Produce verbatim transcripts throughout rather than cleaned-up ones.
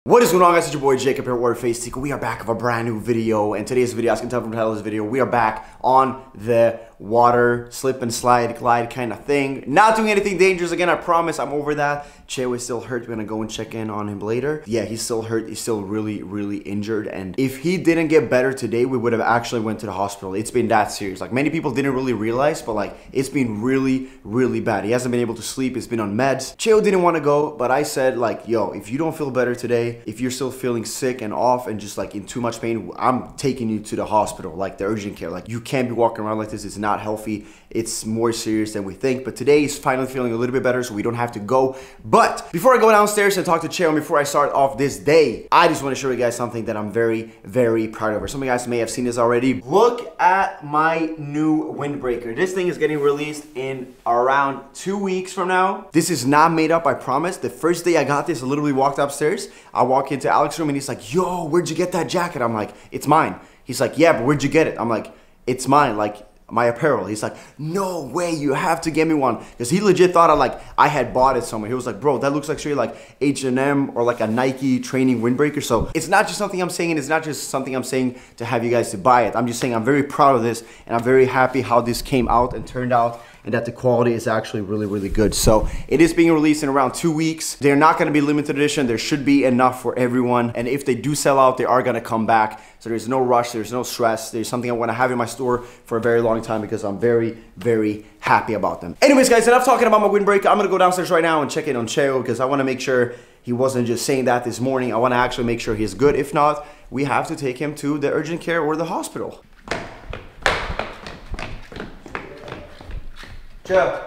What is going on, guys? It's your boy Jacob here at Warrior Face Tico. We are back with a brand new video, and today's video, as you can tell from the title of this video, we are back on the water slip and slide glide kind of thing. Not doing anything dangerous again, I promise. I'm over that. Cheo is still hurt. We're gonna go and check in on him later. Yeah, he's still hurt. He's still really, really injured. And if he didn't get better today, we would have actually went to the hospital. It's been that serious. Like, many people didn't really realize, but like, it's been really, really bad. He hasn't been able to sleep. He's been on meds. Cheo didn't want to go, but I said like, yo, if you don't feel better today, if you're still feeling sick and off and just like in too much pain, I'm taking you to the hospital, like the urgent care. Like, you can't be walking around like this. It's not healthy. It's more serious than we think. But today he's finally feeling a little bit better, so we don't have to go. But before I go downstairs and talk to Cheo, before I start off this day, I just want to show you guys something that I'm very, very proud of. Or some of you guys may have seen this already. Look at my new windbreaker. This thing is getting released in around two weeks from now. This is not made up, I promise. The first day I got this, I literally walked upstairs. I walk into Alex's room and he's like, yo, where'd you get that jacket? I'm like, it's mine. He's like, yeah, but where'd you get it? I'm like, it's mine. Like, my apparel. He's like, no way, you have to get me one. Because he legit thought I like I had bought it somewhere. He was like, bro, that looks like straight like H and M or like a Nike training windbreaker. So it's not just something I'm saying, and it's not just something I'm saying to have you guys to buy it. I'm just saying I'm very proud of this, and I'm very happy how this came out and turned out, and that the quality is actually really, really good. So it is being released in around two weeks. They're not gonna be limited edition. There should be enough for everyone. And if they do sell out, they are gonna come back. So there's no rush, there's no stress. There's something I wanna have in my store for a very long time because I'm very, very happy about them. Anyways, guys, enough talking about my windbreaker. I'm gonna go downstairs right now and check in on Cheo because I wanna make sure he wasn't just saying that this morning. I wanna actually make sure he's good. If not, we have to take him to the urgent care or the hospital. Cheo,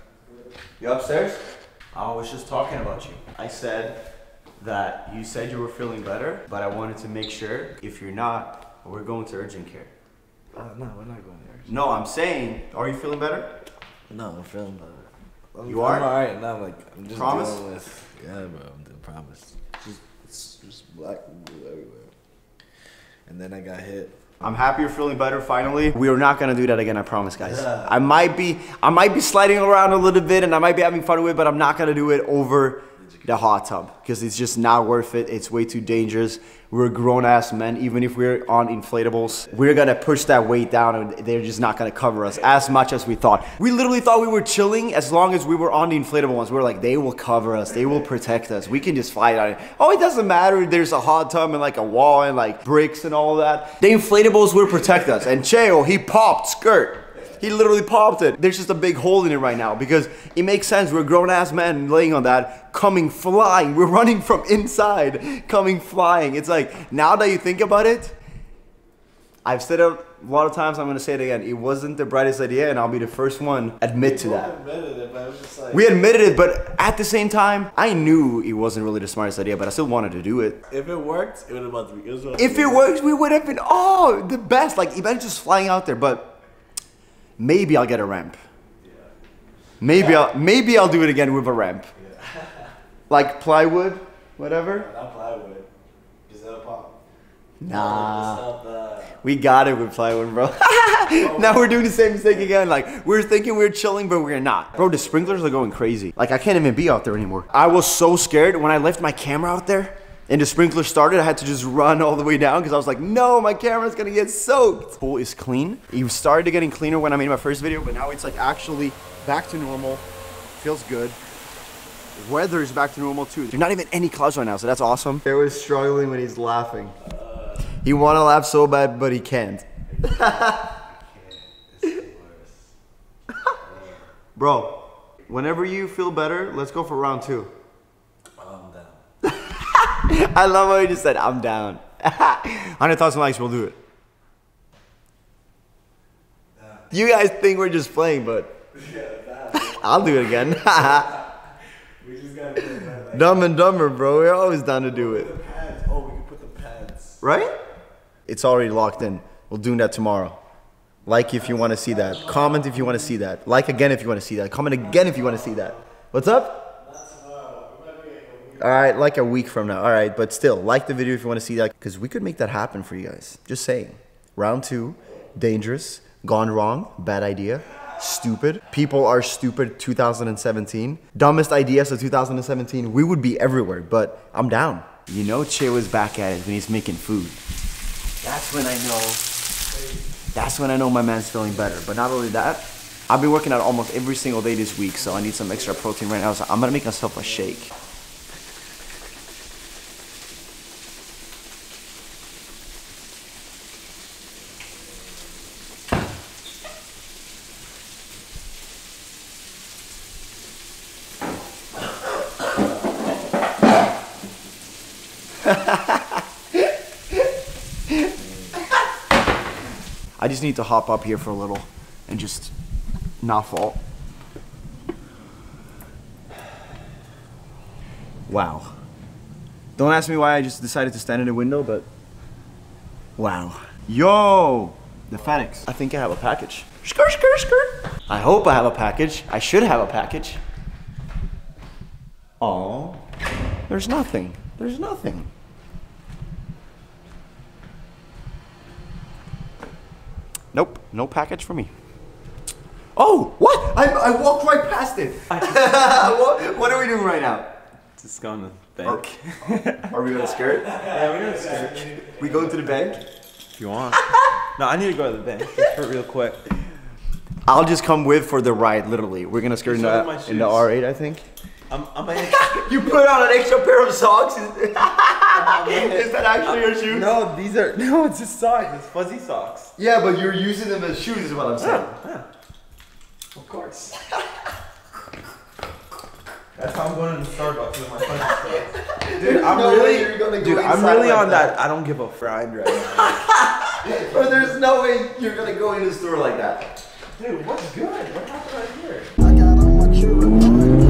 you upstairs? I was just talking about you. I said that you said you were feeling better, but I wanted to make sure if you're not, we're going to urgent care. Uh, no, we're not going there. No, I'm saying, are you feeling better? No, I'm feeling better. I'm, You are? I'm alright now. Like, I'm just Promise? dealing with. Yeah, bro. I'm doing promise. Just, it's just black and blue everywhere. And then I got hit. I'm happy you're feeling better finally. We are not gonna do that again, I promise, guys. Yeah. I might be, I might be sliding around a little bit and I might be having fun with it, but I'm not gonna do it over the hot tub because it's just not worth it. It's way too dangerous. We're grown-ass men. Even if we're on inflatables, we're gonna push that weight down and they're just not gonna cover us as much as we thought. We literally thought we were chilling as long as we were on the inflatable ones. We were like, they will cover us, they will protect us, we can just fly down. Oh, it doesn't matter, there's a hot tub and like a wall and like bricks and all that. The inflatables will protect us. And Cheo, he popped skirt. He literally popped it. There's just a big hole in it right now because it makes sense. We're grown-ass men laying on that, coming flying. We're running from inside, coming flying. It's like, now that you think about it, I've said it a lot of times, I'm gonna say it again. It wasn't the brightest idea, and I'll be the first one admit to that. Admitted it, but it was just like, we admitted it, but at the same time, I knew it wasn't really the smartest idea, but I still wanted to do it. if it worked, it would have about to be. It was about to If be it works, we would have been, oh, the best. Like, imagine just flying out there, but maybe I'll get a ramp. Yeah. Maybe Yeah. I'll maybe I'll do it again with a ramp. Yeah. Like plywood, whatever. Not plywood. Just a pop. Nah. Just the... We got it with plywood, bro. Now we're doing the same mistake again. Like, we're thinking we're chilling, but we're not. Bro, the sprinklers are going crazy. Like, I can't even be out there anymore. I was so scared when I left my camera out there and the sprinkler started. I had to just run all the way down because I was like, no, my camera's gonna get soaked. Pool is clean. It started getting cleaner when I made my first video, but now it's like actually back to normal. Feels good. Weather is back to normal too. There's not even any clouds right now, so that's awesome. He was struggling when he's laughing. He want to laugh so bad, but he can't. Bro, whenever you feel better, let's go for round two. I'm down. I love how you just said, I'm down. one hundred thousand likes, we'll do it. Yeah. You guys think we're just playing, but Yeah, I'll do it again. we just gotta do it. Like, Dumb and Dumber, bro. We're always down to do it. the pads. Oh, we can put the pads. Right? It's already locked in. We'll do that tomorrow. Like if you want to see that. Comment if you want to see that. Like again if you want to see that. Comment again if you want to see that. What's up? All right, like a week from now. All right, but still, like the video if you want to see that, because we could make that happen for you guys. Just saying. Round two, dangerous, gone wrong, bad idea, stupid. People are stupid two thousand seventeen. Dumbest ideas of two thousand seventeen. We would be everywhere, but I'm down. You know Che was back at it when he's making food. That's when I know, that's when I know my man's feeling better. But not only that, I've been working out almost every single day this week, so I need some extra protein right now. So I'm gonna make myself a shake. I just need to hop up here for a little and just not fall. Wow. Don't ask me why I just decided to stand in the window, but wow. Yo, the FedEx. I think I have a package. Skirt, skirt, skirt. I hope I have a package. I should have a package. Oh, there's nothing. There's nothing. Nope, no package for me. Oh, what? I, I walked right past it. what, what are we doing right now? Just going to the bank. Are, are we gonna skirt? Yeah, we're gonna skirt. We going to the bank? If you want. No, I need to go to the bank. Just for real quick. I'll just come with for the ride, literally. We're gonna skirt in the, in the R eight, I think. I'm, I'm a, You put on an extra pair of socks? Is that actually your shoes? No, these are, no, it's just socks. It's fuzzy socks. Yeah, but you're using them as shoes is what I'm saying. Yeah, yeah. Of course. That's how I'm going to the Starbucks with my fuzzy socks. Dude, I'm no really, you're gonna go dude, I'm really like on that. that. I don't give a friend right now. But there's no way you're gonna go in the store like that. Dude, what's good? What happened right here? I got on my true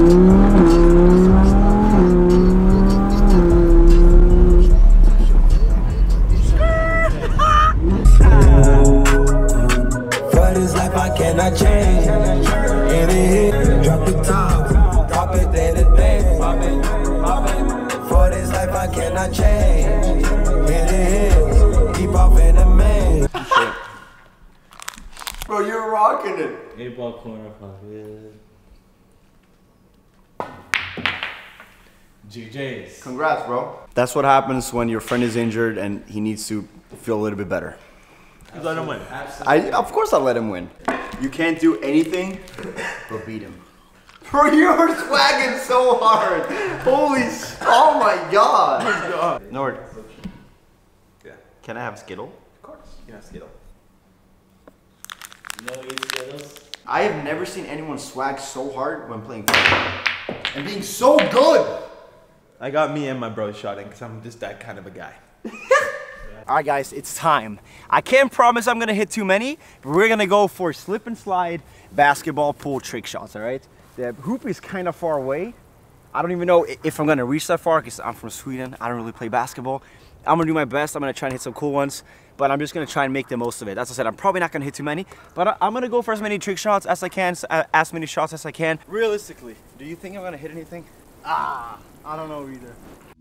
For this life I cannot change. In the hit, drop the top, drop it day to day. For this life I cannot change. In the hit, keep off in the main. Bro, you're rocking it. Eight ball corner pocket. G J's. Congrats, bro. That's what happens when your friend is injured and he needs to feel a little bit better. Let him win. I, of course I'll let him win. You can't do anything but beat him. Bro, you're swagging so hard. Holy, oh my God. Nord, Yeah. can I have Skittle? Of course. You can have Skittle. No eat Skittles. I have never seen anyone swag so hard when playing football. And being so good. I got me and my bro shotting because I'm just that kind of a guy. All right, guys, it's time. I can't promise I'm gonna hit too many, but we're gonna go for slip and slide basketball pool trick shots, all right? The hoop is kind of far away. I don't even know if I'm gonna reach that far because I'm from Sweden. I don't really play basketball. I'm gonna do my best. I'm gonna try and hit some cool ones, but I'm just gonna try and make the most of it. As I said, I'm probably not gonna hit too many, but I'm gonna go for as many trick shots as I can, as many shots as I can. Realistically, do you think I'm gonna hit anything? Ah, I don't know either.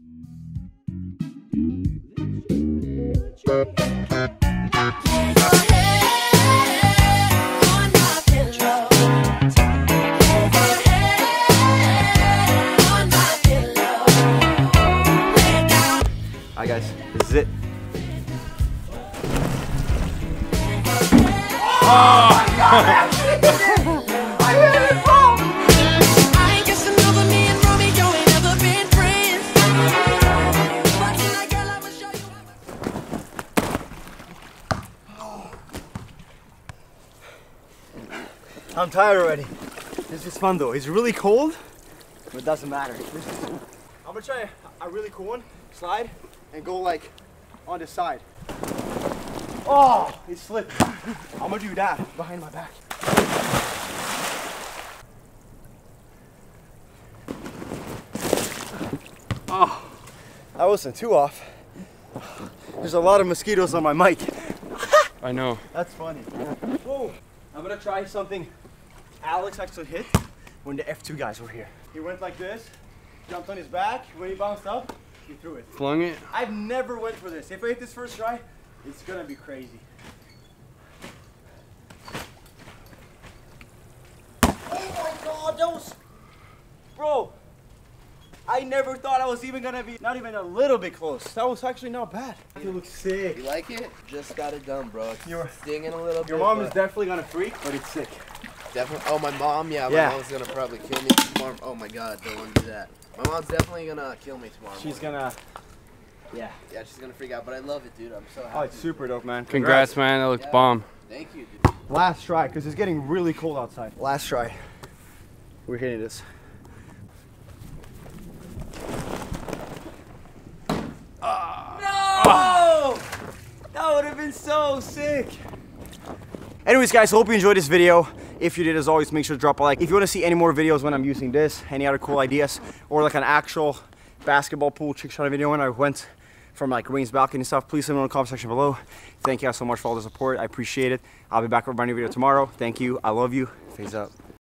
Alright guys, this is it. Oh my God! I hit it, bro! I ain't just another me and Romeo ain't never been friends. But tonight, girl, I will show you. I'm tired already. This is fun though. It's really cold, but it doesn't matter. This is, I'm gonna try a really cool one. Slide and go like on the side. Oh, it slipped. I'm gonna do that behind my back. Oh, that wasn't too off. There's a lot of mosquitoes on my mic. I know. That's funny. Whoa. I'm gonna try something Alex actually hit when the F two guys were here. He went like this, jumped on his back, when he bounced up, he threw it. Flung it? I've never went for this. If I hit this first try, it's gonna be crazy. Oh my God, that was... Bro, I never thought I was even gonna be, not even a little bit close. That was actually not bad. You look sick. You like it? Just got it done, bro. It's Your- stinging a little bit. Your mom is but definitely gonna freak, but it's sick. definitely. Oh, my mom. Yeah, my Yeah. mom's gonna probably kill me tomorrow. Oh my God, don't want to do that. My mom's definitely gonna kill me tomorrow. She's morning. gonna, yeah. Yeah, she's gonna freak out. But I love it, dude. I'm so happy. Oh, it's super dope, man. Congrats, man. That looks Yeah. bomb. Thank you, dude. Last try, because it's getting really cold outside. Last try. We're hitting this. No! That would have been so sick. Anyways, guys, hope you enjoyed this video. If you did, as always, make sure to drop a like. If you want to see any more videos when I'm using this, any other cool ideas, or like an actual basketball pool trick shot video when I went from like Wayne's balcony and stuff, please let me know in the comment section below. Thank you guys so much for all the support. I appreciate it. I'll be back with a brand new video tomorrow. Thank you. I love you. Face up.